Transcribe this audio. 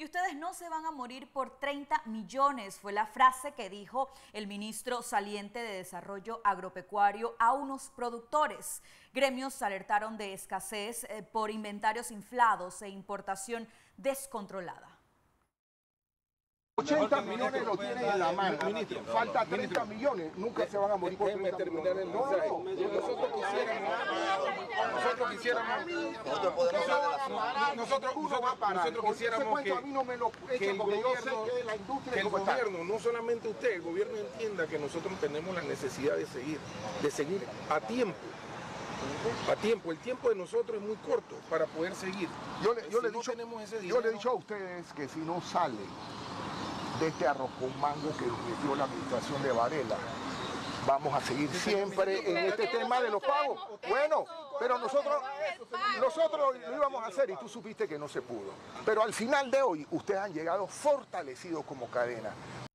Y ustedes no se van a morir por 30 millones, fue la frase que dijo el ministro saliente de Desarrollo Agropecuario a unos productores. Gremios alertaron de escasez por inventarios inflados e importación descontrolada. 80 millones lo tienen en la mano, falta 30 millones, nunca se van a morir por 30 terminar el mensaje. Nosotros quisiéramos que el gobierno, no solamente usted, el gobierno entienda que nosotros tenemos la necesidad de seguir a tiempo. El tiempo de nosotros es muy corto para poder seguir. Yo le he dicho a ustedes que si no salen de este arroz con mango que nos metió la administración de Varela, vamos a seguir siempre en este tema de los pagos. Bueno, pero nosotros lo íbamos a hacer y tú supiste que no se pudo. Pero al final de hoy, ustedes han llegado fortalecidos como cadena.